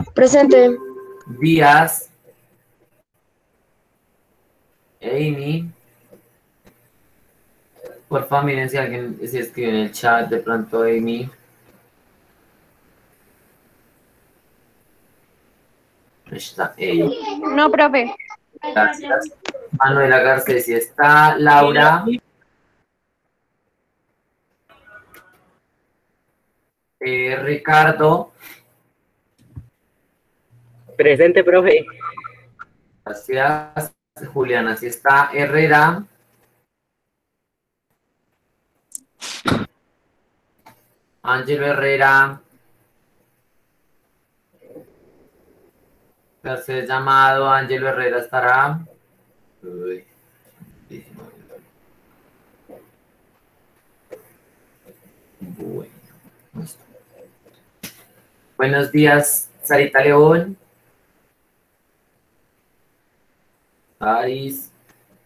Presente. Díaz, Amy. Por favor, miren si alguien se escribe en el chat, de pronto Amy. Ahí está Amy. No, profe. Gracias. Manuela Garcés, está Laura. Ricardo. Presente, profe. Gracias. Juliana, si está Herrera. Ángelo Herrera. Tercer llamado, Ángelo Herrera estará. Uy. Bueno. Buenos días, Sarita León. Paris.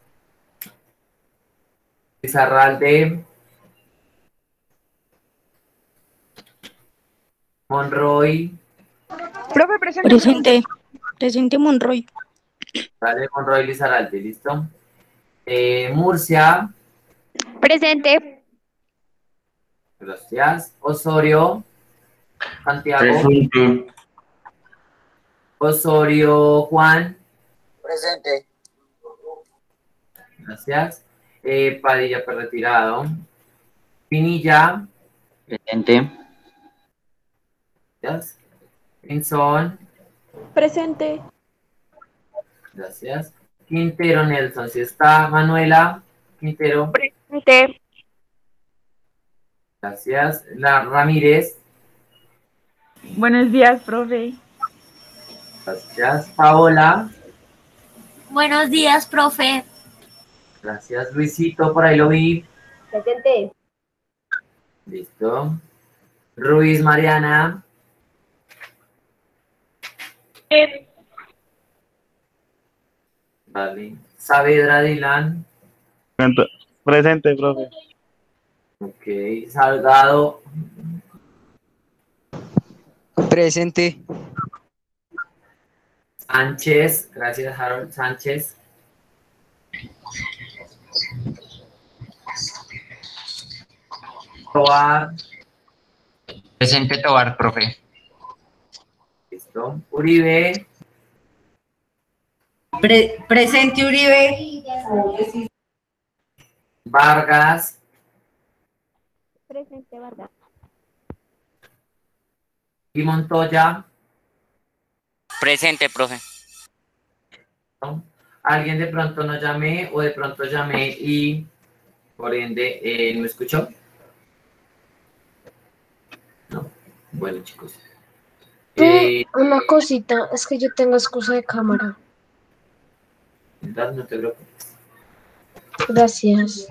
Pizarralde. Monroy. Profe, presente. Presente. Presente Monroy. Vale, Monroy Lizarralde, ¿listo? Murcia. Presente. Gracias. Osorio. Santiago. Presente. Osorio Juan. Presente. Gracias. Padilla, pues retirado. Pinilla. Presente. Gracias. Pinzón. Presente. Gracias. Quintero Nelson, si está. Manuela. Quintero. Presente. Gracias. La Ramírez. Buenos días, profe. Gracias. Paola. Buenos días, profe. Gracias. Luisito, por ahí lo vi. Presente. Listo. Ruiz Mariana. Vale. Saavedra Dylan. Presente, profe. Ok. Salgado. Presente. Sánchez. Gracias, Harold. Sánchez. Tobar. Presente Tobar, profe. Listo. Uribe. Presente Uribe. Vargas. Presente, Vargas. Y Montoya. Presente, profe. ¿No? Alguien de pronto no llamé o de pronto llamé y por ende no me escuchó. No. Bueno, chicos. Una cosita, es que yo tengo excusa de cámara. No te preocupes. Gracias.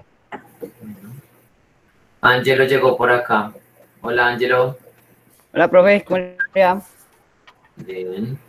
Ángelo llegó por acá. Hola, Ángelo. Hola, profe. ¿Cómo le va? Bien.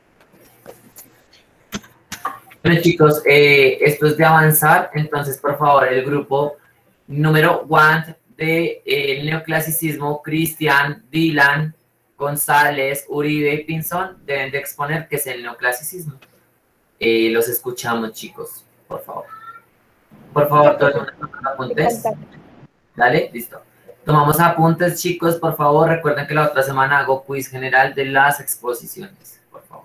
Bueno, chicos, esto es de avanzar, entonces, por favor, el grupo número 1 de el neoclasicismo, Cristian, Dylan, González, Uribe y Pinzón, deben de exponer qué es el neoclasicismo. Los escuchamos, chicos, por favor. Por favor, todo el mundo toma apuntes. Dale, listo. Tomamos apuntes, chicos, por favor. Recuerden que la otra semana hago quiz general de las exposiciones, por favor.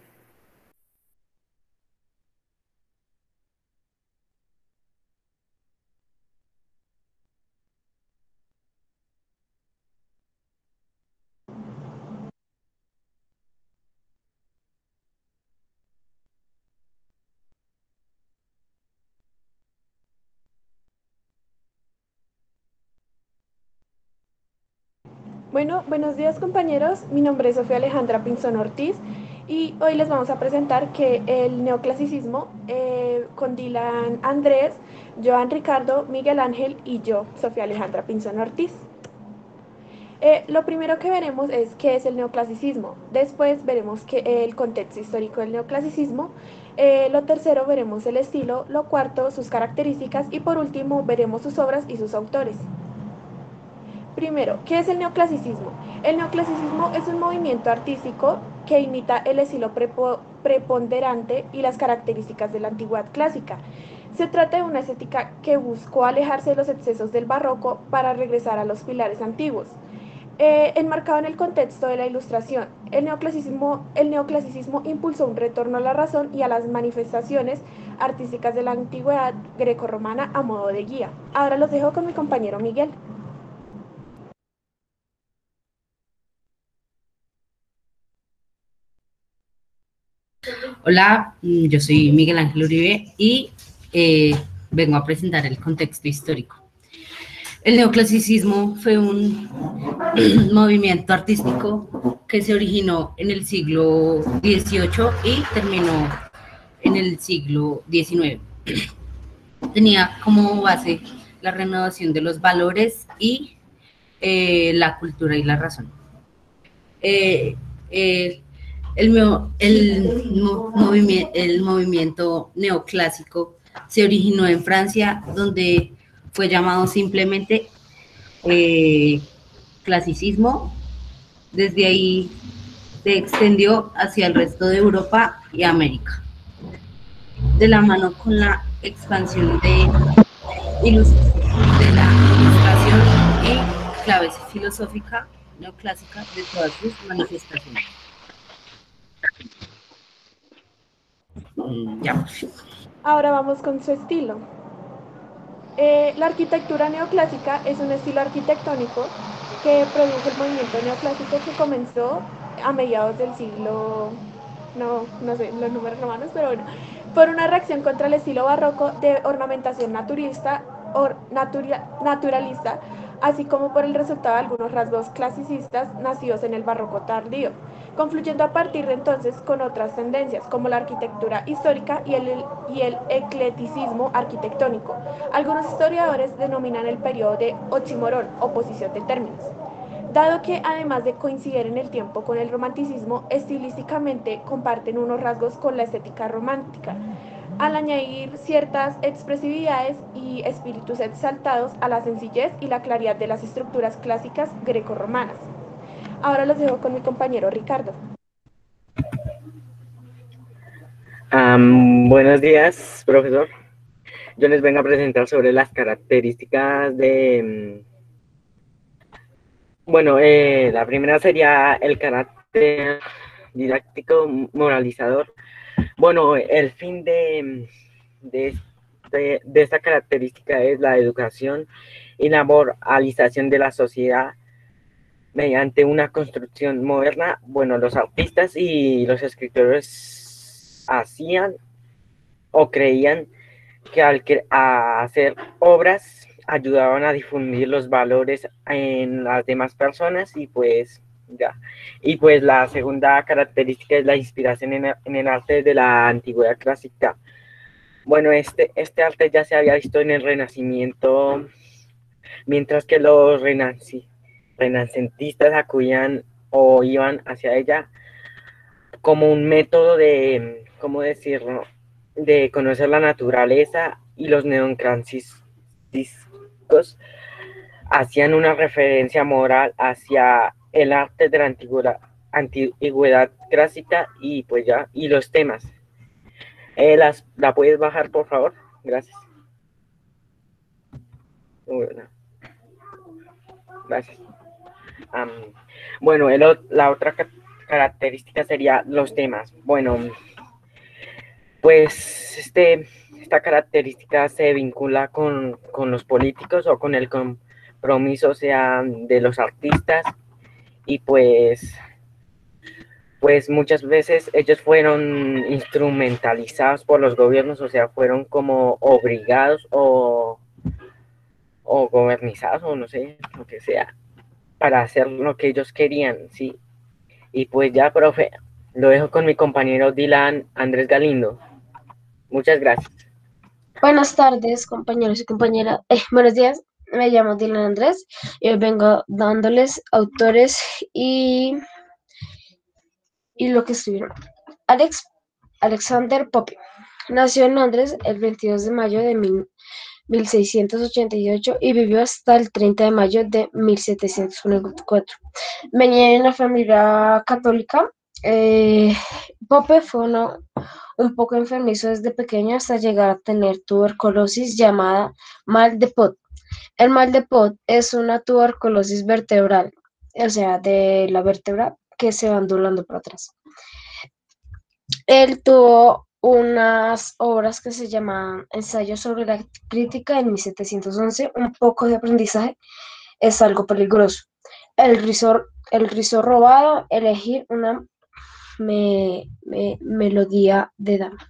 Bueno, buenos días compañeros, mi nombre es Sofía Alejandra Pinzón Ortiz y hoy les vamos a presentar que el neoclasicismo con Dylan Andrés, Joan Ricardo, Miguel Ángel y yo, Sofía Alejandra Pinzón Ortiz. Lo primero que veremos es qué es el neoclasicismo, después veremos el contexto histórico del neoclasicismo, lo tercero veremos el estilo, lo cuarto sus características y por último veremos sus obras y sus autores. Primero, ¿qué es el neoclasicismo? El neoclasicismo es un movimiento artístico que imita el estilo preponderante y las características de la antigüedad clásica. Se trata de una estética que buscó alejarse de los excesos del barroco para regresar a los pilares antiguos. Enmarcado en el contexto de la Ilustración, el neoclasicismo impulsó un retorno a la razón y a las manifestaciones artísticas de la antigüedad grecorromana a modo de guía. Ahora los dejo con mi compañero Miguel. Hola, yo soy Miguel Ángel Uribe y vengo a presentar el contexto histórico. El neoclasicismo fue un movimiento artístico que se originó en el siglo XVIII y terminó en el siglo XIX. Tenía como base la renovación de los valores y la cultura y la razón. El movimiento neoclásico se originó en Francia, donde fue llamado simplemente clasicismo. Desde ahí se extendió hacia el resto de Europa y América. De la mano con la expansión de la ilustración y claves filosófica neoclásica de todas sus manifestaciones. Ya. Ahora vamos con su estilo. La arquitectura neoclásica es un estilo arquitectónico que produjo el movimiento neoclásico que comenzó a mediados del siglo, no sé los números romanos, pero bueno, por una reacción contra el estilo barroco de ornamentación naturalista, así como por el resultado de algunos rasgos clasicistas nacidos en el barroco tardío, confluyendo a partir de entonces con otras tendencias, como la arquitectura histórica y el eclecticismo arquitectónico. Algunos historiadores denominan el periodo de oxímoron, oposición de términos. Dado que, además de coincidir en el tiempo con el romanticismo, estilísticamente comparten unos rasgos con la estética romántica, al añadir ciertas expresividades y espíritus exaltados a la sencillez y la claridad de las estructuras clásicas grecorromanas. Ahora los dejo con mi compañero Ricardo. Buenos días, profesor. Yo les vengo a presentar sobre las características de... Bueno, la primera sería el carácter didáctico moralizador. Bueno, el fin de esta característica es la educación y la moralización de la sociedad mediante una construcción moderna. Bueno, los artistas y los escritores hacían o creían que al hacer obras ayudaban a difundir los valores en las demás personas y pues ya. Y pues la segunda característica es la inspiración en el arte de la antigüedad clásica. Bueno, este arte ya se había visto en el Renacimiento, mientras que los renacentistas acudían o iban hacia ella como un método de, ¿cómo decirlo?, de conocer la naturaleza, y los neoclásicos hacían una referencia moral hacia el arte de la antigüedad clásica y pues ya, y los temas. ¿La puedes bajar, por favor? Gracias. Gracias. Bueno, la otra característica sería los temas. Bueno, pues esta característica se vincula con los políticos o con el compromiso, o sea, de los artistas, y pues muchas veces ellos fueron instrumentalizados por los gobiernos, o sea, fueron como obligados o gobernizados, o no sé, lo que sea, para hacer lo que ellos querían, ¿sí? Y pues ya, profe, lo dejo con mi compañero Dylan Andrés Galindo. Muchas gracias. Buenas tardes, compañeros y compañeras. Buenos días, me llamo Dylan Andrés y hoy vengo dándoles autores y lo que escribieron. Alexander Pope nació en Londres el 22 de mayo de 1688 y vivió hasta el 30 de mayo de 1744. Venía de una familia católica Pope fue un poco enfermizo desde pequeño hasta llegar a tener tuberculosis llamada mal de Pot. El mal de Pot es una tuberculosis vertebral, o sea, de la vértebra que se va ondulando por atrás. Él tuvo unas obras que se llaman Ensayos sobre la crítica en 1711, un poco de aprendizaje es algo peligroso. El rizo robado, elegir una melodía de dama.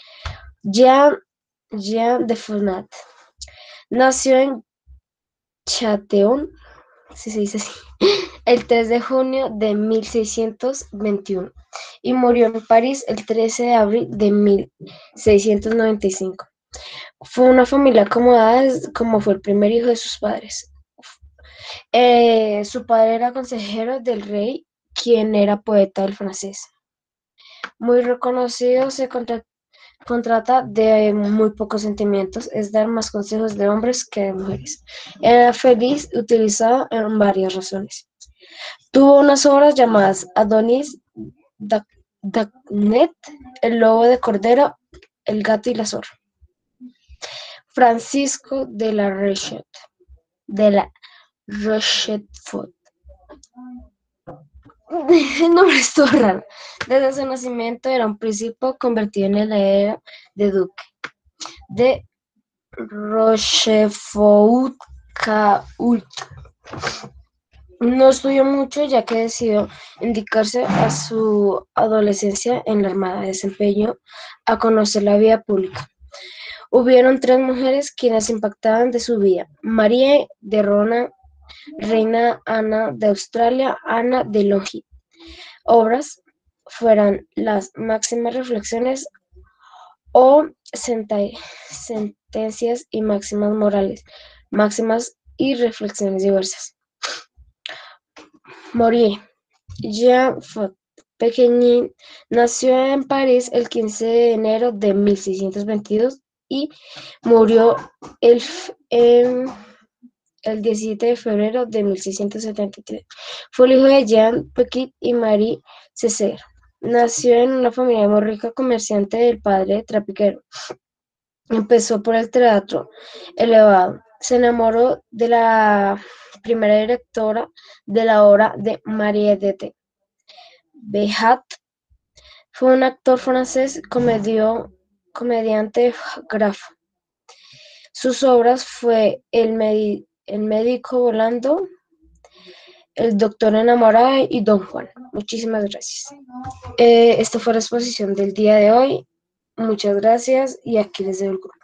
Jean de Fonat nació en Châteauneuf, si se dice así, el 3 de junio de 1621 y murió en París el 13 de abril de 1695. Fue una familia acomodada como fue el primer hijo de sus padres. Su padre era consejero del rey, quien era poeta del francés. Muy reconocido, se contrata de muy pocos sentimientos, es dar más consejos de hombres que de mujeres. Era feliz, utilizado en varias razones. Tuvo unas obras llamadas Adonis, Dagnet, El lobo de cordero, El gato y la zorra. Francisco de la Rochefort. El nombre es todo raro. Desde su nacimiento era un príncipe convertido en el heredero de duque de Rochefort. No estudió mucho ya que decidió dedicarse a su adolescencia en la Armada, desempeñó a conocer la vida pública. Hubieron 3 mujeres quienes impactaban de su vida: María de Rona, Reina Ana de Australia, Ana de Longi. Obras fueran las máximas reflexiones o sentencias y máximas morales, máximas y reflexiones diversas. Marie Jean Fort, pequeñín, nació en París el 15 de enero de 1622 y murió el 17 de febrero de 1673. Fue el hijo de Jean Petit y Marie Césaire. Nació en una familia muy rica, comerciante del padre trapiquero. Empezó por el teatro elevado. Se enamoró de la primera directora de la obra de Mariette Behat. Fue un actor francés, comediante, grafo. Sus obras fue El médico volando, El doctor enamorado y Don Juan. Muchísimas gracias. Esta fue la exposición del día de hoy. Muchas gracias y aquí les doy el grupo.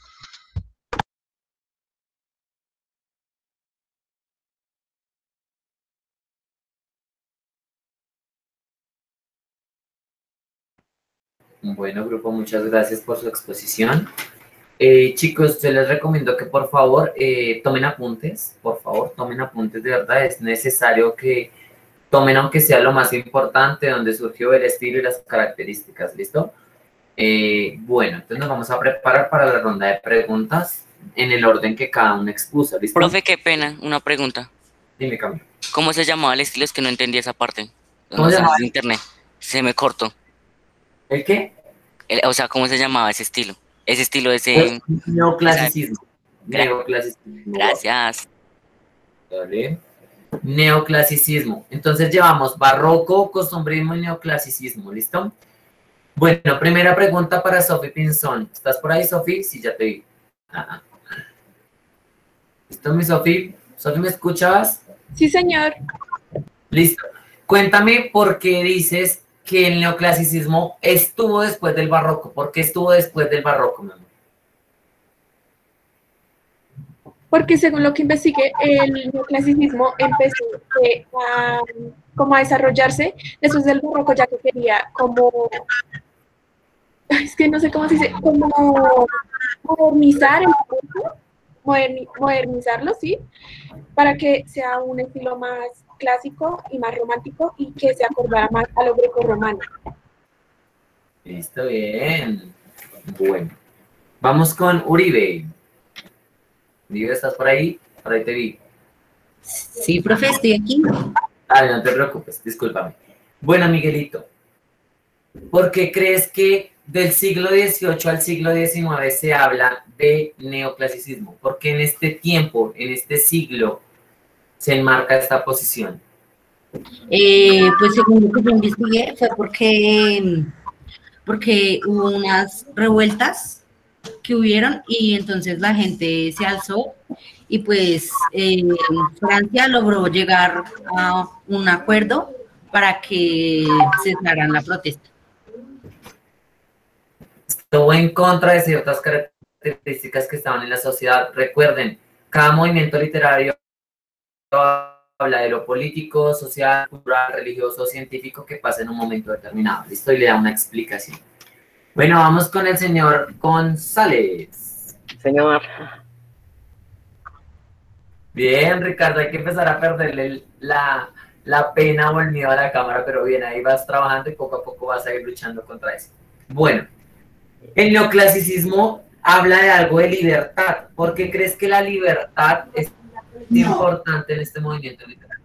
Bueno, grupo, muchas gracias por su exposición. Chicos, yo les recomiendo que por favor tomen apuntes, de verdad, es necesario que tomen aunque sea lo más importante, donde surgió el estilo y las características, ¿listo? Bueno, entonces nos vamos a preparar para la ronda de preguntas en el orden que cada uno expuso, ¿listo? Profe, qué pena, una pregunta. Dime, Camilo. ¿Cómo se llamaba el estilo? Es que no entendí esa parte. ¿Cómo se llamaba? Internet, se me cortó. ¿El qué? O sea, ¿cómo se llamaba ese estilo? Ese estilo, ese... Neoclasicismo. Neoclasicismo. Gracias. Vale. Neoclasicismo. Entonces llevamos barroco, costumbrismo y neoclasicismo, ¿listo? Bueno, primera pregunta para Sofi Pinzón. ¿Estás por ahí, Sofi? Sí, ya te vi. ¿Listo, mi Sofi? ¿Sofi, me escuchabas? Sí, señor. Listo. Cuéntame por qué dices que el neoclasicismo estuvo después del barroco. ¿Por qué estuvo después del barroco, mi amor? Porque según lo que investigué, el neoclasicismo empezó como a desarrollarse después del barroco, ya que quería como, es que no sé cómo se dice, como modernizar el mundo, modernizarlo, ¿sí? Para que sea un estilo más clásico y más romántico y que se acordara más a lo greco-romano. Listo, bien. Bueno, vamos con Uribe. Uribe, ¿estás por ahí? Por ahí te vi. Sí, profe, estoy aquí. Dale, no te preocupes, discúlpame. Bueno, Miguelito, ¿por qué crees que del siglo XVIII al siglo XIX se habla de neoclasicismo? ¿Por qué en este tiempo, en este siglo, se enmarca esta posición? Pues según lo que yo investigué, fue porque hubo unas revueltas que hubieron y entonces la gente se alzó y pues Francia logró llegar a un acuerdo para que cesaran la protesta. Estuvo en contra de ciertas características que estaban en la sociedad. Recuerden, cada movimiento literario habla de lo político, social, cultural, religioso, científico que pasa en un momento determinado. Listo, y le da una explicación. Bueno, vamos con el señor González. Señor. Bien, Ricardo, hay que empezar a perderle la pena o el miedo a la cámara, pero bien, ahí vas trabajando y poco a poco vas a ir luchando contra eso. Bueno, el neoclasicismo habla de algo de libertad. ¿Por qué crees que la libertad es importante en este movimiento literario?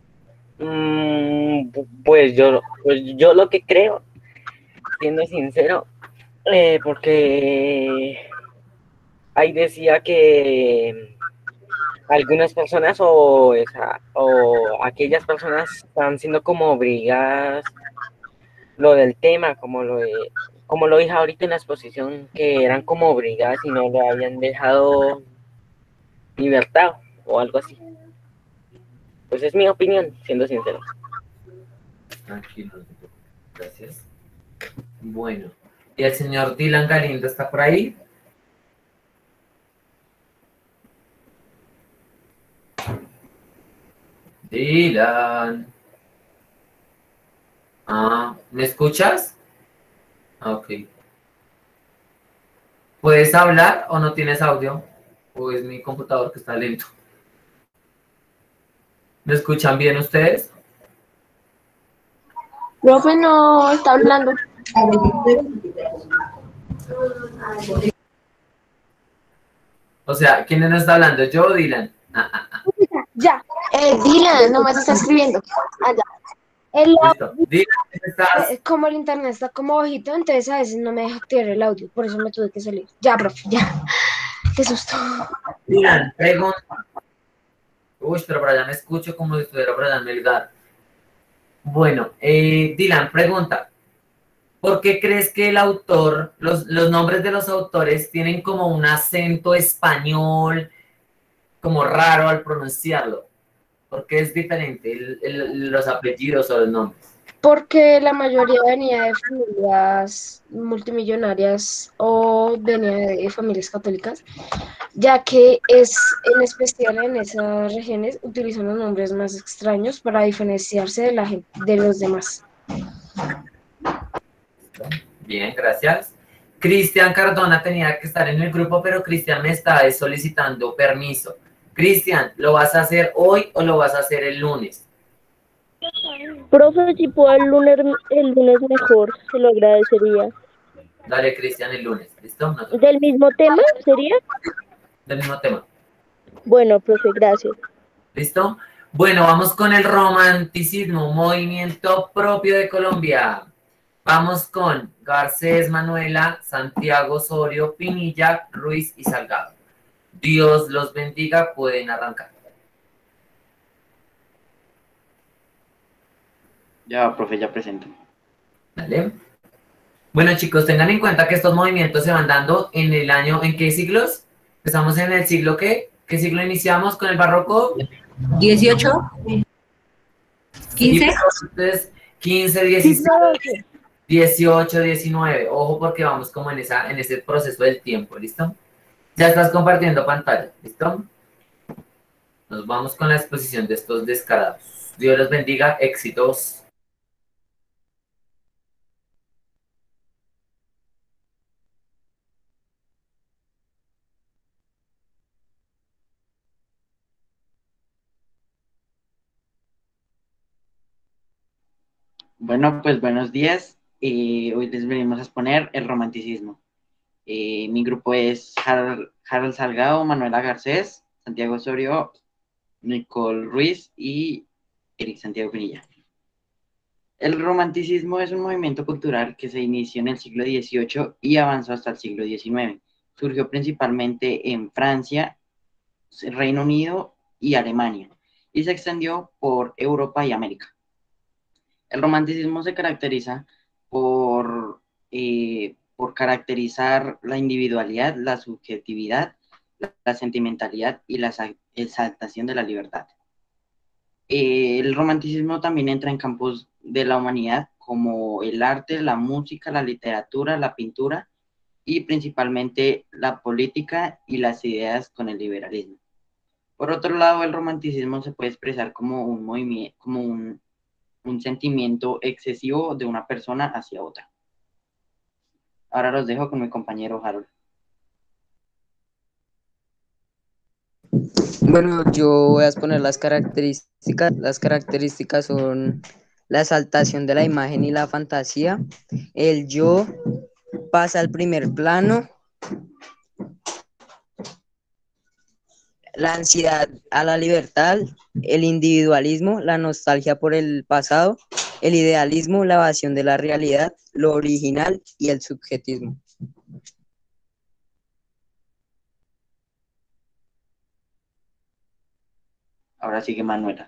Pues yo lo que creo, siendo sincero, porque ahí decía que algunas personas o aquellas personas están siendo como obligadas lo del tema, como lo dije ahorita en la exposición, que eran como obligadas y no le habían dejado libertad o algo así. Pues es mi opinión, siendo sincero. Tranquilo, gracias. Bueno, ¿y el señor Dylan Galindo está por ahí? Dylan. ¿Me escuchas? Ok. ¿Puedes hablar o no tienes audio? ¿O es mi computador que está lento? ¿Me escuchan bien ustedes? Profe no está hablando. O sea, ¿quién no está hablando? ¿Yo o Dylan? Ya, Dylan, nomás está escribiendo. Listo. Dylan, ¿estás? Como el internet está como bajito, entonces a veces no me deja activar el audio, por eso me tuve que salir. Ya, profe, ya. Qué susto. Dylan, pregunta. Uy, pero por allá me escucho como si estuviera por allá en Melgar. Bueno, Dylan, pregunta. ¿Por qué crees que el autor, los nombres de los autores tienen como un acento español, como raro al pronunciarlo? ¿Por qué es diferente los apellidos o los nombres? Porque la mayoría venía de familias multimillonarias o venía de familias católicas, ya que es en especial en esas regiones utilizan los nombres más extraños para diferenciarse de la gente, de los demás. Bien, gracias. Cristian Cardona tenía que estar en el grupo, pero Cristian me está solicitando permiso. Cristian, ¿lo vas a hacer hoy o lo vas a hacer el lunes? Profe, si puedo el lunes mejor, se lo agradecería. Dale, Cristian, el lunes, ¿listo? No te... ¿Del mismo tema sería? Del mismo tema. Bueno, profe, gracias. ¿Listo? Bueno, vamos con el romanticismo, movimiento propio de Colombia. Vamos con Garcés, Manuela, Santiago, Osorio, Pinilla, Ruiz y Salgado. Dios los bendiga, pueden arrancar. Ya, profe, ya presento. Dale. Bueno, chicos, tengan en cuenta que estos movimientos se van dando en el año, ¿en qué siglos? Estamos en el siglo ¿qué? ¿Qué siglo iniciamos con el barroco? 18, 15. Entonces, 15, 16, 18, 19. Ojo porque vamos como en ese proceso del tiempo, ¿listo? Ya estás compartiendo pantalla, ¿listo? Nos vamos con la exposición de estos descarados. Dios los bendiga, éxitos. Bueno, pues buenos días. Hoy les venimos a exponer el romanticismo. Mi grupo es Harold Salgado, Manuela Garcés, Santiago Osorio, Nicole Ruiz y Eric Santiago Pinilla. El romanticismo es un movimiento cultural que se inició en el siglo XVIII y avanzó hasta el siglo XIX. Surgió principalmente en Francia, Reino Unido y Alemania, y se extendió por Europa y América. El romanticismo se caracteriza por caracterizar la individualidad, la subjetividad, la sentimentalidad y la exaltación de la libertad. El romanticismo también entra en campos de la humanidad como el arte, la música, la literatura, la pintura y principalmente la política y las ideas con el liberalismo. Por otro lado, el romanticismo se puede expresar como un movimiento, como un sentimiento excesivo de una persona hacia otra. Ahora los dejo con mi compañero Harold. Bueno, yo voy a exponer las características. Las características son la exaltación de la imagen y la fantasía. El yo pasa al primer plano. La ansiedad a la libertad, el individualismo, la nostalgia por el pasado, el idealismo, la evasión de la realidad, lo original y el subjetismo. Ahora sigue Manuela.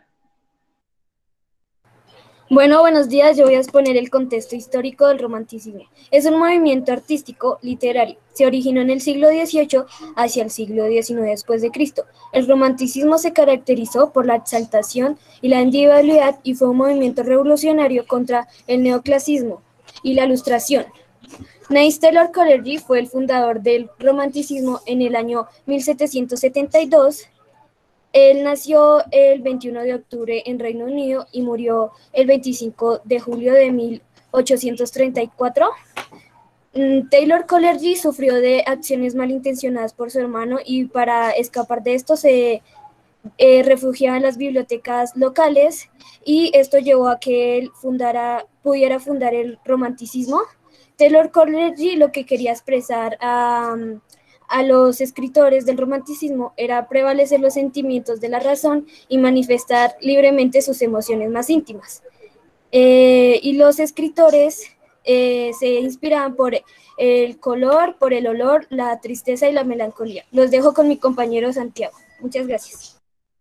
Bueno, buenos días. Yo voy a exponer el contexto histórico del romanticismo. Es un movimiento artístico literario. Se originó en el siglo XVIII hacia el siglo XIX después de Cristo. El romanticismo se caracterizó por la exaltación y la individualidad y fue un movimiento revolucionario contra el neoclasismo y la ilustración. Nice Taylor Coleridge fue el fundador del romanticismo en el año 1772. Él nació el 21 de octubre en Reino Unido y murió el 25 de julio de 1834. Taylor Coleridge sufrió de acciones malintencionadas por su hermano y para escapar de esto se refugiaba en las bibliotecas locales y esto llevó a que él pudiera fundar el romanticismo. Taylor Coleridge lo que quería expresar a los escritores del romanticismo era prevalecer los sentimientos de la razón y manifestar libremente sus emociones más íntimas. Y los escritores se inspiraban por el color, por el olor, la tristeza y la melancolía. Los dejo con mi compañero Santiago. Muchas gracias.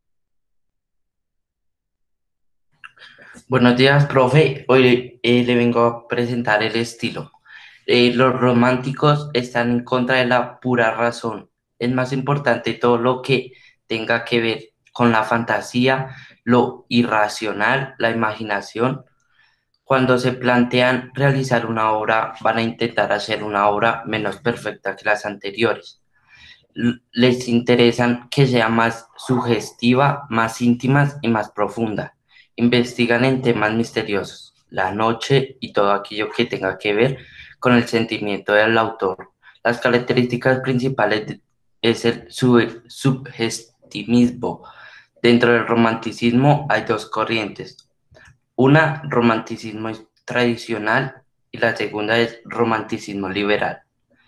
Buenos días, profe. Hoy le vengo a presentar el estilo. Los románticos están en contra de la pura razón. Es más importante todo lo que tenga que ver con la fantasía, lo irracional, la imaginación. Cuando se plantean realizar una obra, van a intentar hacer una obra menos perfecta que las anteriores. Les interesan que sea más sugestiva, más íntima y más profunda. Investigan en temas misteriosos, la noche y todo aquello que tenga que ver con el sentimiento del autor. Las características principales es el subjetivismo. Dentro del romanticismo hay dos corrientes. Una, romanticismo tradicional y la segunda es romanticismo liberal.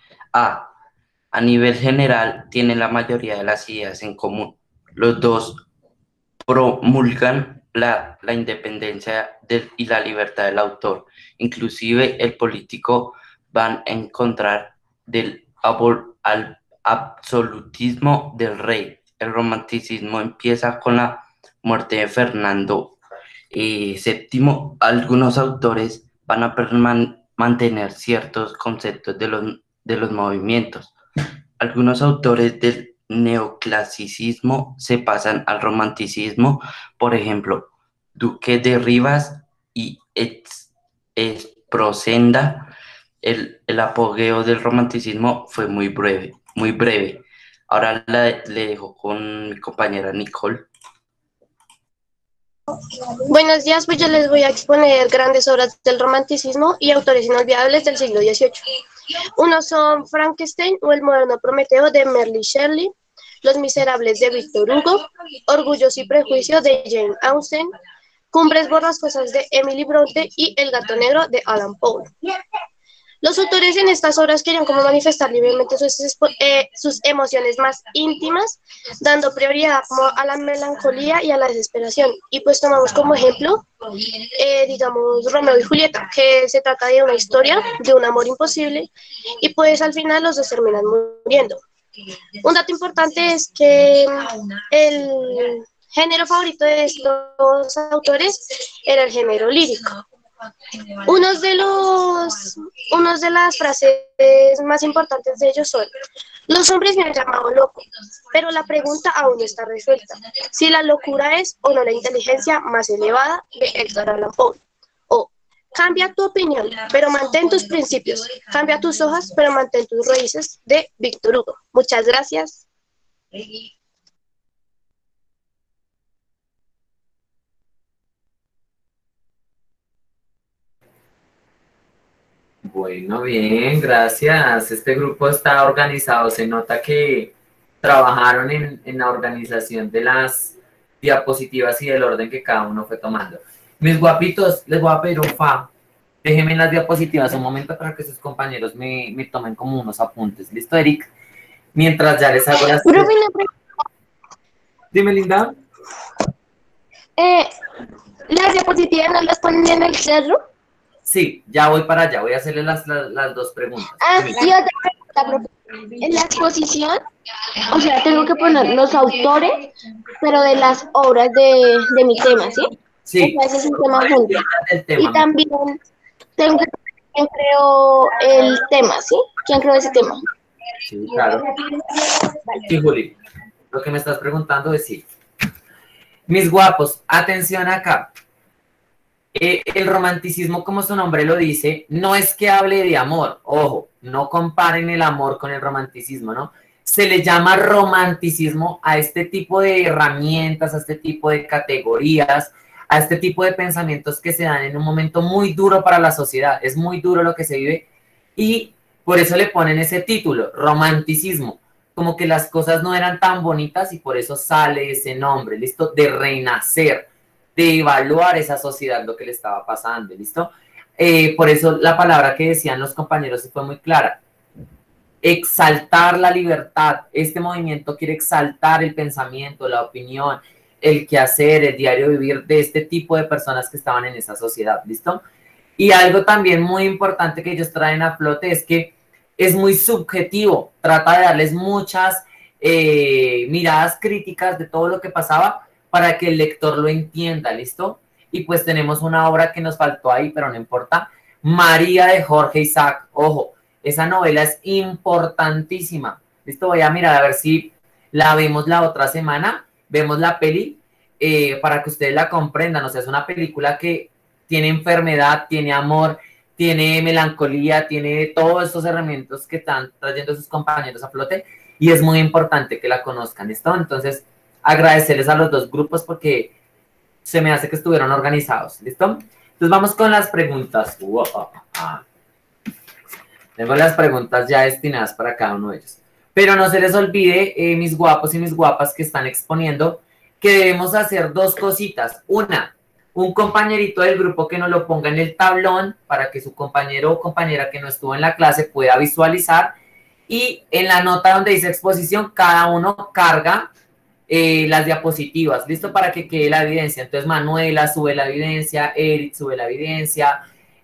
A nivel general, tienen la mayoría de las ideas en común. Los dos promulgan la independencia y la libertad del autor. Inclusive el político van a encontrar al absolutismo del rey. El romanticismo empieza con la muerte de Fernando VII. Algunos autores van a mantener ciertos conceptos de los movimientos. Algunos autores del neoclasicismo se pasan al romanticismo, por ejemplo, Duque de Rivas y Espronceda. El apogeo del romanticismo fue muy breve. Ahora le dejo con mi compañera Nicole. Buenos días, pues yo les voy a exponer grandes obras del romanticismo y autores inolvidables del siglo XVIII. Unos son Frankenstein o El moderno Prometeo de Mary Shelley, Los miserables de Víctor Hugo, Orgullos y prejuicios de Jane Austen, Cumbres borrascosas de Emily Bronte y El gato negro de Alan Poe. Los autores en estas obras querían como manifestar libremente sus emociones más íntimas, dando prioridad como a la melancolía y a la desesperación. Y pues tomamos como ejemplo, digamos, Romeo y Julieta, que se trata de una historia de un amor imposible y pues al final los dos terminan muriendo. Un dato importante es que el género favorito de estos autores era el género lírico. Unos de las frases más importantes de ellos son: los hombres me han llamado loco, pero la pregunta aún no está resuelta. Si la locura es o no la inteligencia más elevada, de Edgar Allan Poe. O cambia tu opinión, pero mantén tus principios. Cambia tus hojas, pero mantén tus raíces, de Víctor Hugo. Muchas gracias. Bueno, bien, gracias. Este grupo está organizado. Se nota que trabajaron en la organización de las diapositivas y del orden que cada uno fue tomando. Mis guapitos, les voy a pedir un favor. Déjenme en las diapositivas un momento para que sus compañeros me tomen como unos apuntes. ¿Listo, Eric? Mientras ya les hago las... Dime, Linda. ¿Las diapositivas no las ponen en el cerro? Sí, ya voy para allá. Voy a hacerle las dos preguntas. Y otra pregunta, profe. En la exposición, o sea, tengo que poner los autores, pero de las obras de mi tema, ¿sí? Sí. O sea, ese es un tema junto. Y también tengo que poner quién creó el tema, ¿sí? ¿Quién creó ese tema? Sí, claro. Sí, Juli. Lo que me estás preguntando es sí. Mis guapos, atención acá. El romanticismo, como su nombre lo dice, no es que hable de amor. Ojo, no comparen el amor con el romanticismo, ¿no? Se le llama romanticismo a este tipo de herramientas, a este tipo de categorías, a este tipo de pensamientos que se dan en un momento muy duro para la sociedad. Es muy duro lo que se vive y por eso le ponen ese título, romanticismo. Como que las cosas no eran tan bonitas y por eso sale ese nombre, ¿listo? De renacer, de evaluar esa sociedad, lo que le estaba pasando, ¿listo? Por eso la palabra que decían los compañeros fue muy clara. Exaltar la libertad. Este movimiento quiere exaltar el pensamiento, la opinión, el quehacer, el diario vivir de este tipo de personas que estaban en esa sociedad, ¿listo? Y algo también muy importante que ellos traen a flote es que es muy subjetivo. Trata de darles muchas miradas críticas de todo lo que pasaba para que el lector lo entienda, ¿listo? Y pues tenemos una obra que nos faltó ahí, pero no importa. María, de Jorge Isaac. Ojo, esa novela es importantísima. ¿Listo? Voy a mirar a ver si la vemos la otra semana. Vemos la peli para que ustedes la comprendan. O sea, es una película que tiene enfermedad, tiene amor, tiene melancolía, tiene todos esos elementos que están trayendo sus compañeros a flote. Y es muy importante que la conozcan, ¿listo? Entonces, agradecerles a los dos grupos porque se me hace que estuvieron organizados, ¿listo? Entonces vamos con las preguntas. Tengo las preguntas ya destinadas para cada uno de ellos. Pero no se les olvide, mis guapos y mis guapas que están exponiendo, que debemos hacer dos cositas. Una, un compañerito del grupo que nos lo ponga en el tablón para que su compañero o compañera que no estuvo en la clase pueda visualizar. Y en la nota donde dice exposición, cada uno carga las diapositivas, listo, para que quede la evidencia. Entonces Manuela sube la evidencia, Eric sube la evidencia,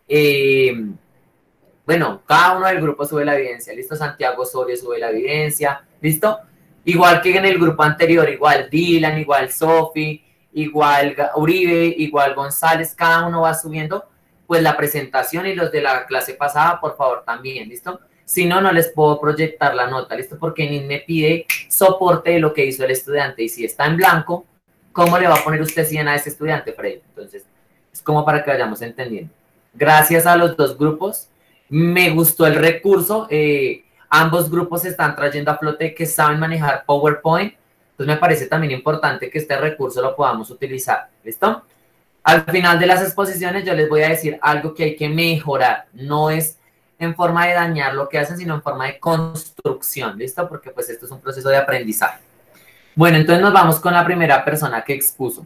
bueno, cada uno del grupo sube la evidencia, listo, Santiago Osorio sube la evidencia, listo, igual que en el grupo anterior, igual Dylan, igual Sofi, igual Uribe, igual González, cada uno va subiendo pues la presentación y los de la clase pasada, por favor, también, listo. Si no, no les puedo proyectar la nota, ¿listo? Porque ni me pide soporte de lo que hizo el estudiante. Y si está en blanco, ¿cómo le va a poner usted 100 a ese estudiante, Freddy? Entonces, es como para que vayamos entendiendo. Gracias a los dos grupos. Me gustó el recurso. Ambos grupos están trayendo a flote que saben manejar PowerPoint. Entonces, me parece también importante que este recurso lo podamos utilizar, ¿listo? Al final de las exposiciones, yo les voy a decir algo que hay que mejorar. No es en forma de dañar lo que hacen, sino en forma de construcción, ¿listo? Porque pues esto es un proceso de aprendizaje. Bueno, entonces nos vamos con la primera persona que expuso.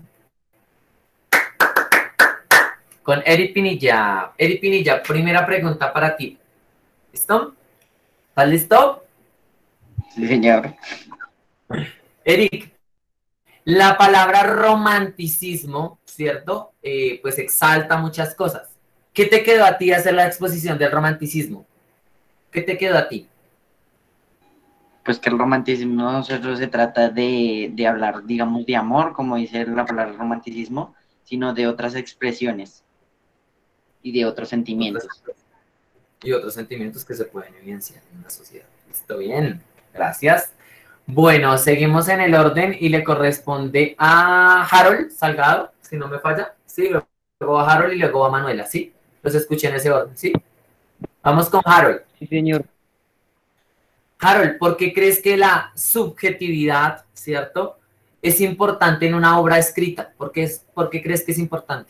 Con Eric Pinilla. Eric Pinilla, primera pregunta para ti. ¿Listo? ¿Estás listo? Sí, señor. Eric, la palabra romanticismo, ¿cierto? Pues exalta muchas cosas. ¿Qué te quedó a ti hacer la exposición del romanticismo? ¿Qué te quedó a ti? Pues que el romanticismo no solo se trata de hablar, digamos, de amor, como dice la palabra romanticismo, sino de otras expresiones y de otros sentimientos. Y otros sentimientos que se pueden evidenciar en una sociedad. Listo, bien. Gracias. Bueno, seguimos en el orden y le corresponde a Harold Salgado, si no me falla. Sí, luego a Harold y luego a Manuela, ¿sí? Los escuché en ese orden, ¿sí? Vamos con Harold. Sí, señor. Harold, ¿por qué crees que la subjetividad, ¿cierto?, es importante en una obra escrita? ¿Por qué crees que es importante?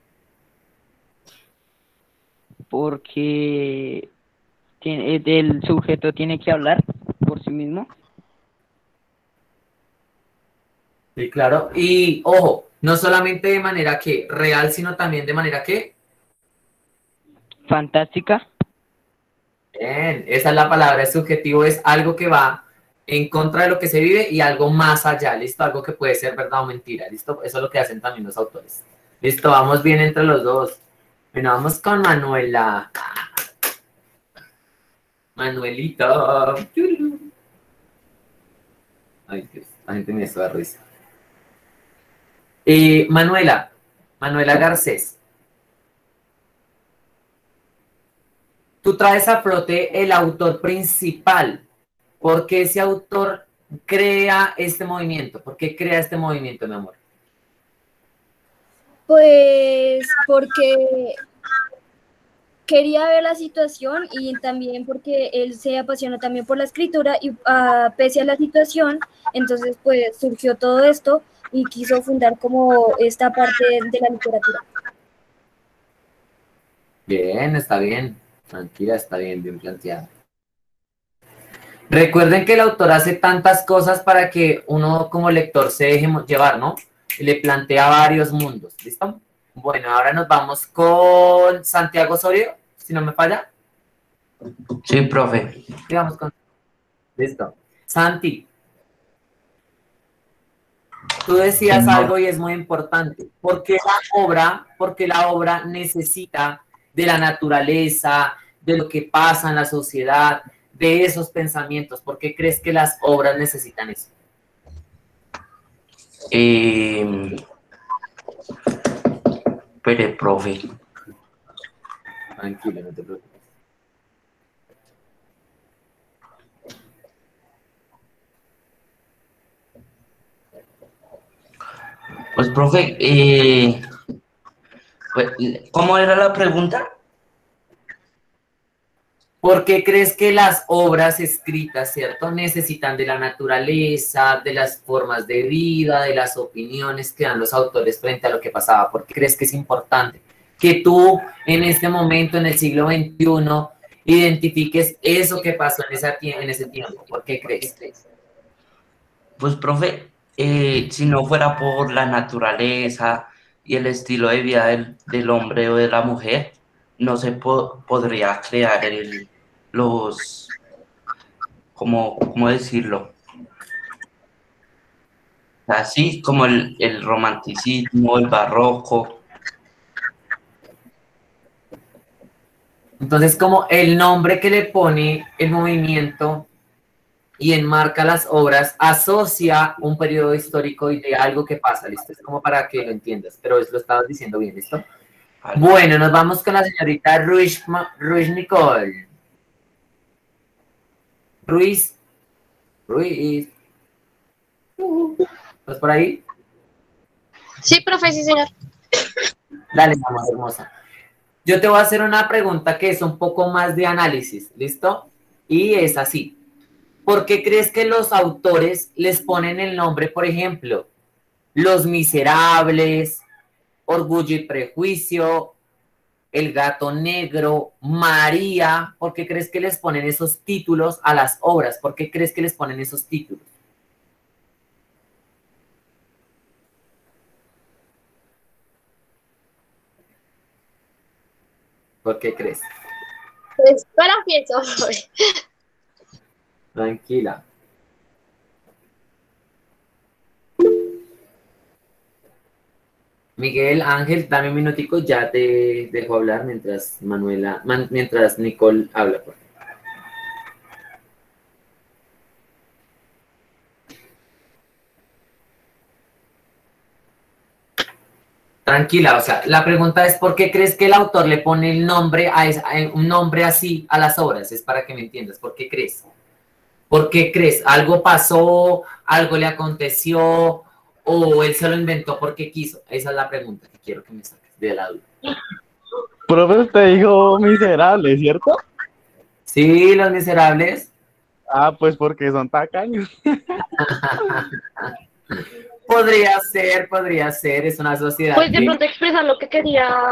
Porque el sujeto tiene que hablar por sí mismo. Sí, claro. Y, ojo, no solamente de manera que real, sino también de manera que... Fantástica. Bien, esa es la palabra, es subjetivo, es algo que va en contra de lo que se vive y algo más allá, ¿listo? Algo que puede ser verdad o mentira, ¿listo? Eso es lo que hacen también los autores. Listo, vamos bien entre los dos. Bueno, vamos con Manuela. Manuelita. Ay, Dios, la gente me hizo dar risa. Manuela Garcés. Tú traes a flote el autor principal. ¿Por qué ese autor crea este movimiento? ¿Por qué crea este movimiento, mi amor? Pues porque quería ver la situación y también porque él se apasiona también por la escritura y pese a la situación, entonces pues surgió todo esto y quiso fundar como esta parte de la literatura. Bien, está bien. Tranquila, está bien, bien planteado. Recuerden que el autor hace tantas cosas para que uno como lector se deje llevar, ¿no? Y le plantea varios mundos, ¿listo? Bueno, ahora nos vamos con Santiago Osorio, si no me falla. Sí, profe. Sí, vamos con... Listo. Santi, tú decías Señor. algo y es muy importante. ¿Por qué la obra necesita de la naturaleza, de lo que pasa en la sociedad, de esos pensamientos? ¿Por qué crees que las obras necesitan eso? Espere, profe. Tranquilo, no te preocupes. Pues, profe, pues, ¿cómo era la pregunta? ¿Por qué crees que las obras escritas, cierto, necesitan de la naturaleza, de las formas de vida, de las opiniones que dan los autores frente a lo que pasaba? ¿Por qué crees que es importante que tú en este momento, en el siglo XXI, identifiques eso que pasó en ese tiempo? ¿Por qué crees? Pues, profe, si no fuera por la naturaleza y el estilo de vida del hombre o de la mujer, no se podría crear ¿cómo decirlo? Así como el romanticismo, el barroco. Entonces, como el nombre que le pone el movimiento y enmarca las obras, asocia un periodo histórico y de algo que pasa, ¿listo? Es como para que lo entiendas, pero lo estabas diciendo bien, ¿listo? Vale. Bueno, nos vamos con la señorita Ruiz Nicole. Ruiz. ¿Estás por ahí? Sí, profe, sí, señor. Dale, mamá hermosa. Yo te voy a hacer una pregunta que es un poco más de análisis, ¿listo? Y es así. ¿Por qué crees que los autores les ponen el nombre, por ejemplo, Los Miserables, Orgullo y Prejuicio, El Gato Negro, María? ¿Por qué crees que les ponen esos títulos a las obras? ¿Por qué crees que les ponen esos títulos? ¿Por qué crees? Pues para empiezo. Tranquila. Miguel, Ángel, dame un minutico, ya te dejo hablar mientras mientras Nicole habla. Por favor. Tranquila, o sea, la pregunta es ¿por qué crees que el autor le pone el nombre un nombre así a las obras? Es para que me entiendas, ¿por qué crees? ¿Por qué crees? ¿Algo pasó? ¿Algo le aconteció? ¿O él se lo inventó porque quiso? Esa es la pregunta que quiero que me saques de la duda. Profe, usted dijo miserable, ¿cierto? Sí, Los Miserables. Ah, pues porque son tacaños. Podría ser, es una sociedad. Pues de pronto expresar lo que quería.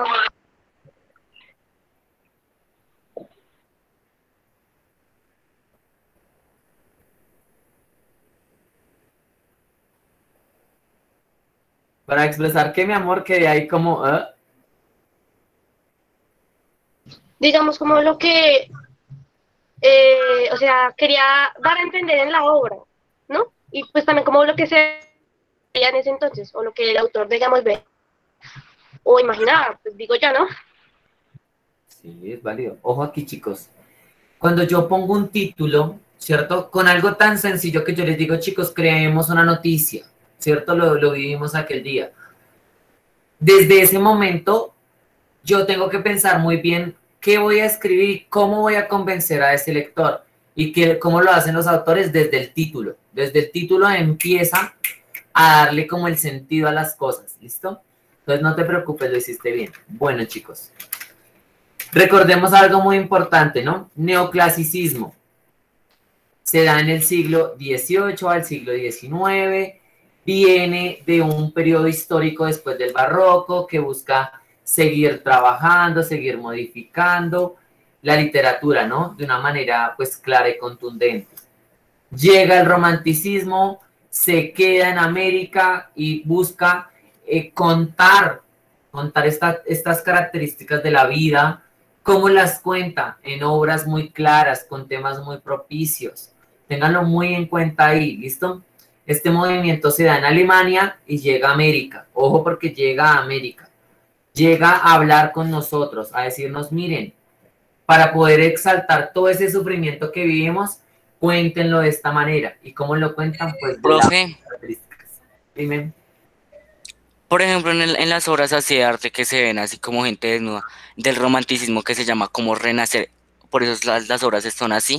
Para expresar que mi amor quede ahí como... Digamos como lo que, o sea, quería dar a entender en la obra, ¿no? Y pues también como lo que se veía en ese entonces, o lo que el autor, digamos, ve, o imaginaba, pues digo yo, ¿no? Sí, es válido. Ojo aquí, chicos. Cuando yo pongo un título, ¿cierto? Con algo tan sencillo que yo les digo, chicos, creemos una noticia, ¿cierto? Lo vivimos aquel día. Desde ese momento, yo tengo que pensar muy bien qué voy a escribir y cómo voy a convencer a ese lector. Y cómo lo hacen los autores desde el título. Desde el título empieza a darle como el sentido a las cosas, ¿listo? Entonces no te preocupes, lo hiciste bien. Bueno, chicos. Recordemos algo muy importante, ¿no? Neoclasicismo. Se da en el siglo XVIII al siglo XIX. Viene de un periodo histórico después del barroco que busca seguir trabajando, seguir modificando la literatura, ¿no? De una manera, pues, clara y contundente. Llega el romanticismo, se queda en América y busca contar estas características de la vida, cómo las cuenta en obras muy claras, con temas muy propicios. Ténganlo muy en cuenta ahí, ¿listo? Este movimiento se da en Alemania y llega a América. Ojo porque llega a América. Llega a hablar con nosotros, a decirnos, miren, para poder exaltar todo ese sufrimiento que vivimos, cuéntenlo de esta manera. ¿Y cómo lo cuentan? Pues de Profe, las características. Dime. por ejemplo, en las obras así de arte que se ven así como gente desnuda, del romanticismo que se llama como renacer, por eso las obras son así.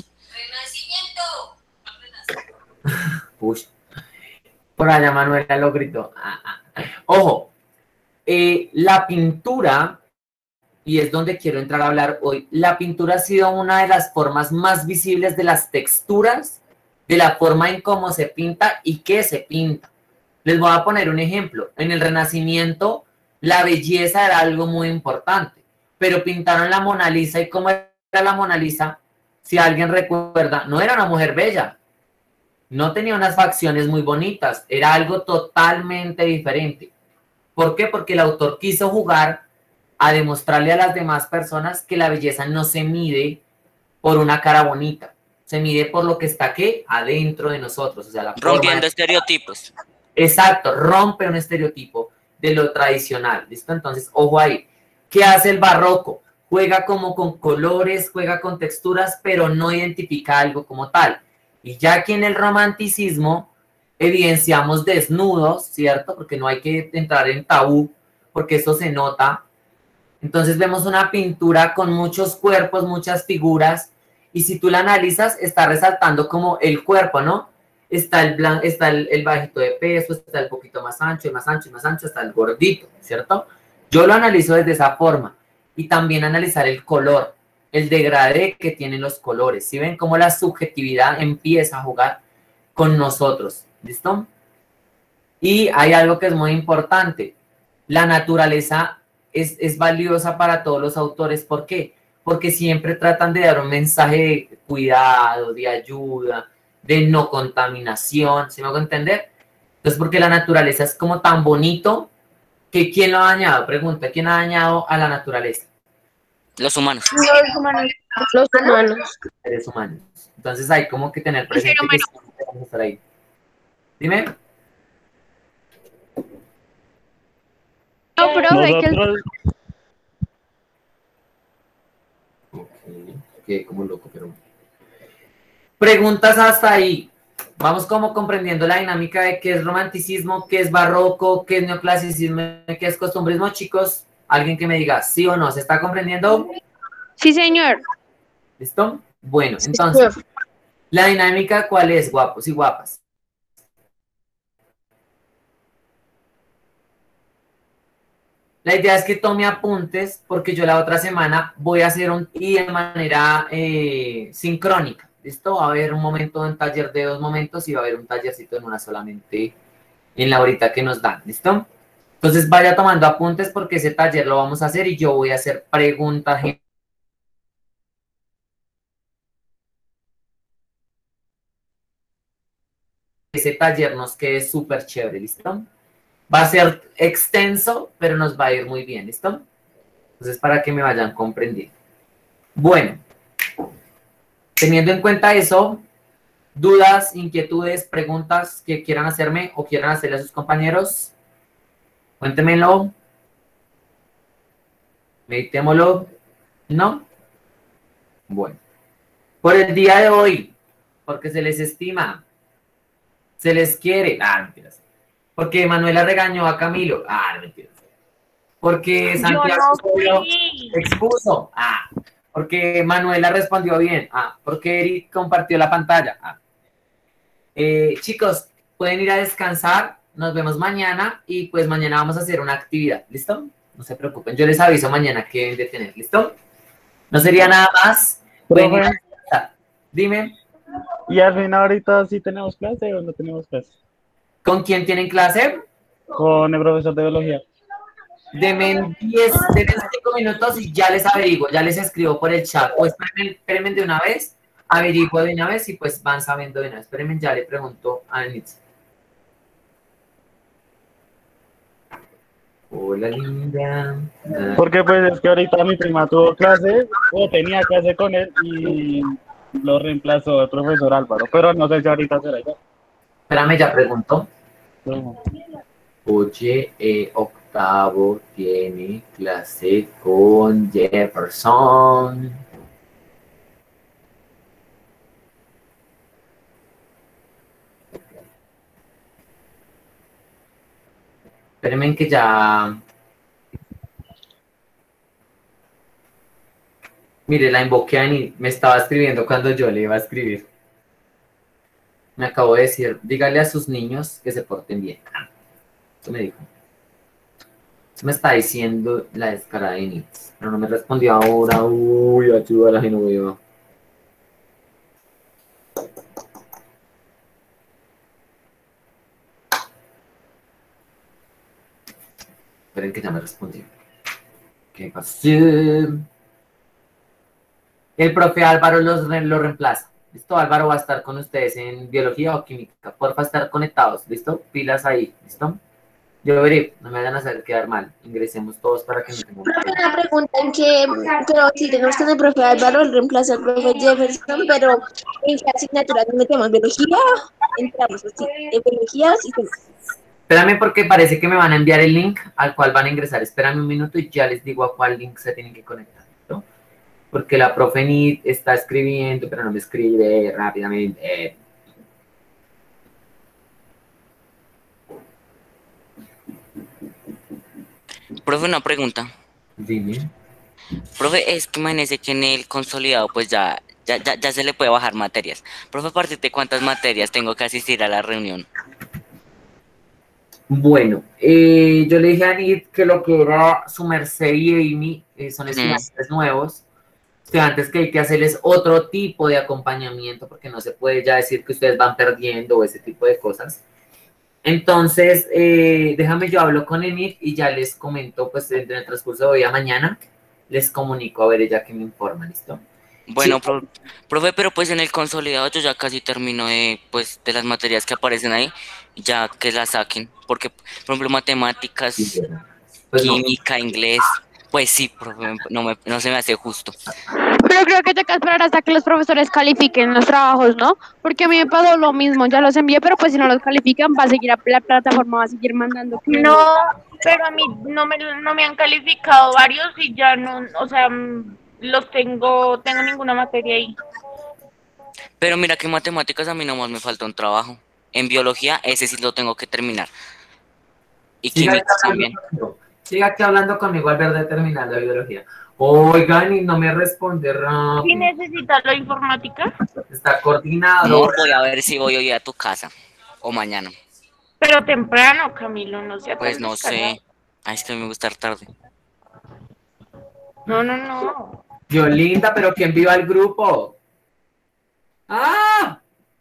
Uy. Por allá Manuela lo gritó. Ojo, la pintura, y es donde quiero entrar a hablar hoy, la pintura ha sido una de las formas más visibles de las texturas, de la forma en cómo se pinta y qué se pinta. Les voy a poner un ejemplo. En el Renacimiento, la belleza era algo muy importante, pero pintaron la Mona Lisa, y ¿cómo era la Mona Lisa? Si alguien recuerda, no era una mujer bella, no tenía unas facciones muy bonitas, era algo totalmente diferente. ¿Por qué? Porque el autor quiso jugar a demostrarle a las demás personas que la belleza no se mide por una cara bonita, se mide por lo que está ¿qué? Adentro de nosotros. O sea, Rompiendo estereotipos. Exacto, rompe un estereotipo de lo tradicional, ¿listo? Entonces, ojo ahí. ¿Qué hace el barroco? Juega como con colores, juega con texturas, pero no identifica algo como tal. Y ya aquí en el romanticismo evidenciamos desnudos, ¿cierto? Porque no hay que entrar en tabú, porque eso se nota. Entonces vemos una pintura con muchos cuerpos, muchas figuras, y si tú la analizas, está resaltando como el cuerpo, ¿no? Está el bajito de peso, está el poquito más ancho, y más ancho, y más ancho, está el gordito, ¿cierto? Yo lo analizo desde esa forma. Y también analizar el color, el degradé que tienen los colores. ¿Sí ven cómo la subjetividad empieza a jugar con nosotros? ¿Listo? Y hay algo que es muy importante. La naturaleza es valiosa para todos los autores. ¿Por qué? Porque siempre tratan de dar un mensaje de cuidado, de ayuda, de no contaminación. ¿Sí me hago entender? Entonces, porque la naturaleza es como tan bonito que ¿quién lo ha dañado? Pregunta, ¿quién ha dañado a la naturaleza? Los humanos. Los humanos. Los humanos. Seres humanos. Entonces hay como que tener presente que siempre vamos a estar ahí. Dime. No, profe, que Nosotros, Ok, como loco, pero... Preguntas hasta ahí. Vamos como comprendiendo la dinámica de qué es romanticismo, qué es barroco, qué es neoclasicismo, qué es costumbrismo, chicos. Alguien que me diga sí o no, ¿se está comprendiendo? sí, señor. ¿Listo? Bueno, entonces, la dinámica, ¿cuál es, guapos y guapas? La idea es que tome apuntes porque yo la otra semana voy a hacer y de manera sincrónica. ¿Listo? Va a haber un momento en taller de 2 momentos y va a haber un tallercito en una solamente en la horita que nos dan. ¿Listo? Entonces vaya tomando apuntes porque ese taller lo vamos a hacer y yo voy a hacer preguntas. Ese taller nos quede súper chévere. ¿Listo? Va a ser extenso, pero nos va a ir muy bien, ¿listo? Entonces, para que me vayan comprendiendo. Bueno, teniendo en cuenta eso, dudas, inquietudes, preguntas que quieran hacerme o quieran hacerle a sus compañeros, cuéntemelo. Meditémoslo. ¿No? Bueno. Por el día de hoy, porque se les estima, se les quiere. Ah, mentiras. Porque Manuela regañó a Camilo. Ah, no mentiras. Porque Santiago expuso. Ah. Porque Manuela respondió bien. Ah. Porque Eric compartió la pantalla. Ah. Chicos, pueden ir a descansar. Nos vemos mañana. Y pues mañana vamos a hacer una actividad. ¿Listo? No se preocupen. Yo les aviso mañana qué deben de tener. ¿Listo? No sería nada más. Pueden ir a descansar. Dime. ¿Y al final ahorita sí tenemos clase o no tenemos clase? ¿Con quién tienen clase? Con el profesor de biología. Deme 5 minutos y ya les averiguo, ya les escribo por el chat. O espérenme de una vez, averiguo de una vez y pues van sabiendo de una vez. Espérenme, ya le pregunto a Anitz. Hola, linda. Porque pues es que ahorita mi prima tuvo clase, o tenía clase con él y lo reemplazó el profesor Álvaro. Pero no sé si ahorita será ya. Espérame, ya pregunto. No. Oye, octavo tiene clase con Jefferson. Espérenme que ya... Mire, la invoqué y me estaba escribiendo cuando yo le iba a escribir. Me acabo de decir, dígale a sus niños que se porten bien. Eso me dijo. Eso me está diciendo la descarada de Nitz. Pero no me respondió ahora. Uy, ayuda a la genoveva. Esperen que ya me respondió. ¿Qué pasó? El profe Álvaro lo reemplaza. ¿Listo? Álvaro va a estar con ustedes en biología o química. Porfa, estar conectados. ¿Listo? Pilas ahí. ¿Listo? Yo veré. No me vayan a hacer quedar mal. Ingresemos todos para que no tengamos... Una pregunta en que, pero sí, tenemos que el profe Álvaro reemplaza al profe Jefferson, pero ¿en qué asignatura nos metemos? ¿Biología? Entramos así, en biología, sistemas. Espérame porque parece que me van a enviar el link al cual van a ingresar. Espérame un minuto y ya les digo a cuál link se tienen que conectar. ¿No? Porque la profe Nit está escribiendo, pero no me escribe rápidamente. Profe, una pregunta. Dime. Profe, es que imagínese que en el consolidado pues ya se le puede bajar materias. Profe, ¿a partir de cuántas materias tengo que asistir a la reunión? Bueno, yo le dije a Nit que lo que era su merced y Amy son estudiantes nuevos. Estudiantes que hay que hacerles otro tipo de acompañamiento porque no se puede ya decir que ustedes van perdiendo o ese tipo de cosas. Entonces, déjame yo hablo con Enid y ya les comento, pues, en el transcurso de hoy a mañana, les comunico a ver ella que me informa, ¿listo? Bueno, Sí. profe, pero pues en el consolidado yo ya casi termino de las materias que aparecen ahí, ya que las saquen, porque, por ejemplo, matemáticas, Pues no. química, inglés, Pues sí, profe, no se me hace justo. Pero creo que toca esperar hasta que los profesores califiquen los trabajos, ¿no? Porque a mí me pasó lo mismo, ya los envié, pero pues si no los califican, va a seguir la plataforma, va a seguir mandando. No, pero a mí no me han calificado varios y ya no, o sea, tengo ninguna materia ahí. Pero mira que en matemáticas a mí nomás me falta un trabajo. En biología, ese sí lo tengo que terminar. Y química también. Siga aquí hablando conmigo al ver de terminar la biología. Oigan, y no me responde rápido. ¿Sí necesitas la informática? Está coordinado. No, voy a ver si voy hoy a tu casa. O mañana. Pero temprano, Camilo, no sé. Pues no sé. Ay, es que me gusta estar tarde. No. Yo linda, pero ¿quién viva el grupo? ¡Ah!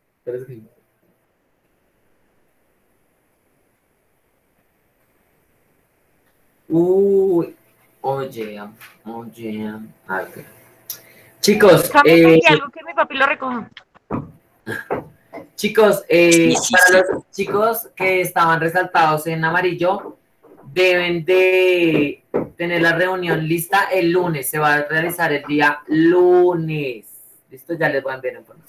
Uy, oye. Ay, qué. Chicos, algo que mi papi lo recoja. Chicos, para los chicos que estaban resaltados en amarillo, deben de tener la reunión lista el lunes. Se va a realizar el día lunes. ¿Listo? Ya les voy a enviar información.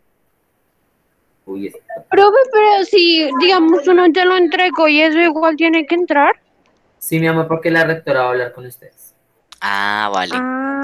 Uy, Profe, pero si, digamos, uno ya lo entregó y eso igual tiene que entrar. Sí, mi amor, porque la rectora va a hablar con ustedes. Ah, vale.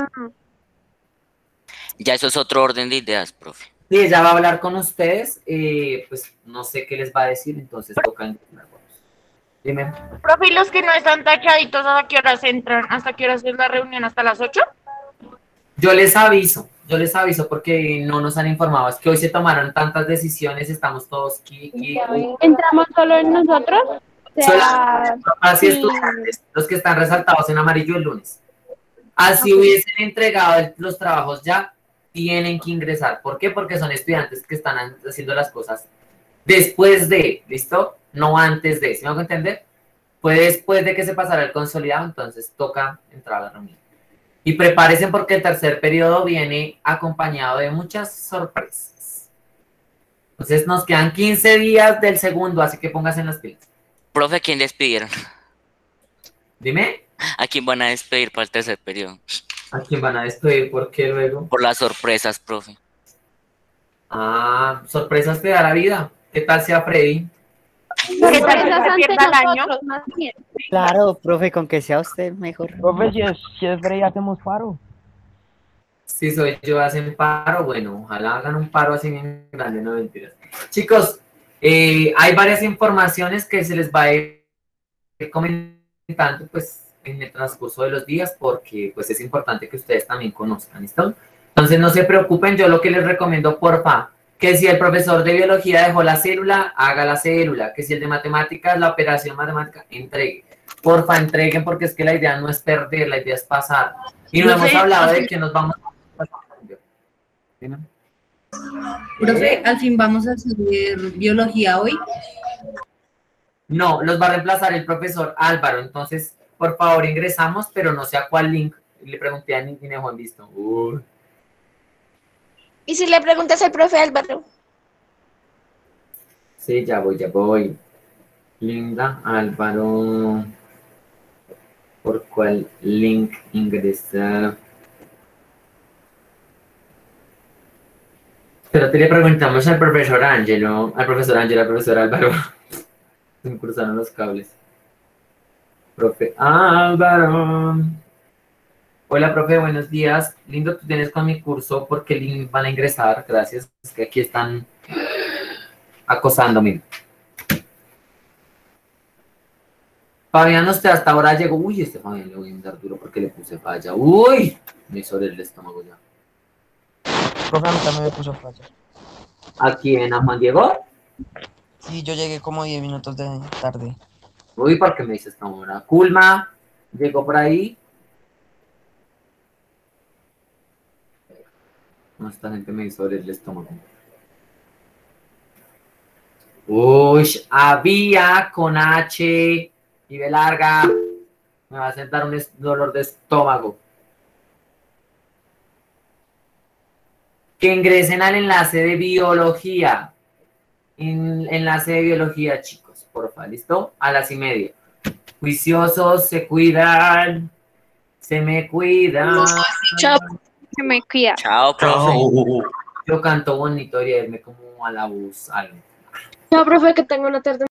Ya eso es otro orden de ideas, profe. Sí, ella va a hablar con ustedes. Pues no sé qué les va a decir, entonces tocan. Dime. Profe, ¿y los que no están tachaditos, hasta qué horas entran? ¿Hasta qué horas es la reunión? ¿Hasta las 8? Yo les aviso porque no nos han informado. Es que hoy se tomaron tantas decisiones, estamos todos aquí. ¿Entramos solo en nosotros? O sea, así estudiantes, los que están resaltados en amarillo el lunes. Así hubiesen entregado los trabajos ya, tienen que ingresar. ¿Por qué? Porque son estudiantes que están haciendo las cosas después de, ¿listo? No antes de, ¿sí me hago entender? Fue después de que se pasara el consolidado, entonces toca entrar a la reunión. Y prepárense porque el tercer periodo viene acompañado de muchas sorpresas. Entonces nos quedan 15 días del segundo, así que pónganse en las pilas. Profe, ¿a quién despidieron? Dime. ¿A quién van a despedir para el tercer periodo? ¿A quién van a despedir? ¿Por qué luego? Por las sorpresas, profe. Ah, sorpresas te da la vida. ¿Qué tal sea Freddy? ¿Qué tal se pierda el año? Claro, profe, con que sea usted mejor. Profe, si es Freddy, hacemos paro. Si soy yo, hacen paro. Bueno, ojalá hagan un paro así bien grande, no mentiras. Chicos, hay varias informaciones que se les va a ir comentando, pues, en el transcurso de los días, porque, pues, es importante que ustedes también conozcan, ¿listo? Entonces, no se preocupen, yo lo que les recomiendo, porfa, que si el profesor de biología dejó la célula, haga la célula, que si el de matemáticas, la operación matemática, entregue. Porfa, entreguen, porque es que la idea no es perder, la idea es pasar. Y no hemos hablado de que nos vamos a pasar. Profe, al fin vamos a hacer biología hoy. No, los va a reemplazar el profesor Álvaro, entonces, por favor, ingresamos, pero no sé a cuál link. Le pregunté a Nina Juan Visto. ¿Y si le preguntas al profe Álvaro? Sí, ya voy. Linda Álvaro. ¿Por cuál link ingresar? Pero te le preguntamos al profesor Ángelo, al profesor Álvaro. Se me cruzaron los cables. Profe Álvaro. Hola, profe, buenos días. Lindo, tú tienes con mi curso porque link van a ingresar. Gracias. Es que aquí están acosándome. Fabián, usted hasta ahora llegó. Uy, este Fabián le voy a dar duro porque le puse falla. Uy, me hizo el estómago ya. Profe, a mí también me puso falla. ¿A quién? ¿A Juan Diego? Sí, yo llegué como 10 minutos de tarde. Uy, ¿por qué me dice esta hora? Culma, llegó por ahí. No, esta gente me hizo el estómago. Uy, había con H y B larga. Me va a sentar un dolor de estómago. Que ingresen al enlace de biología. Enlace de biología, chicos, porfa, ¿listo? A las 1:30. Juiciosos, se cuidan. Se me cuida. Chao. Se me cuida. Chao, profe. Yo canto bonito y irme como a la bus, algo. Chao, profe, que tenga una tarde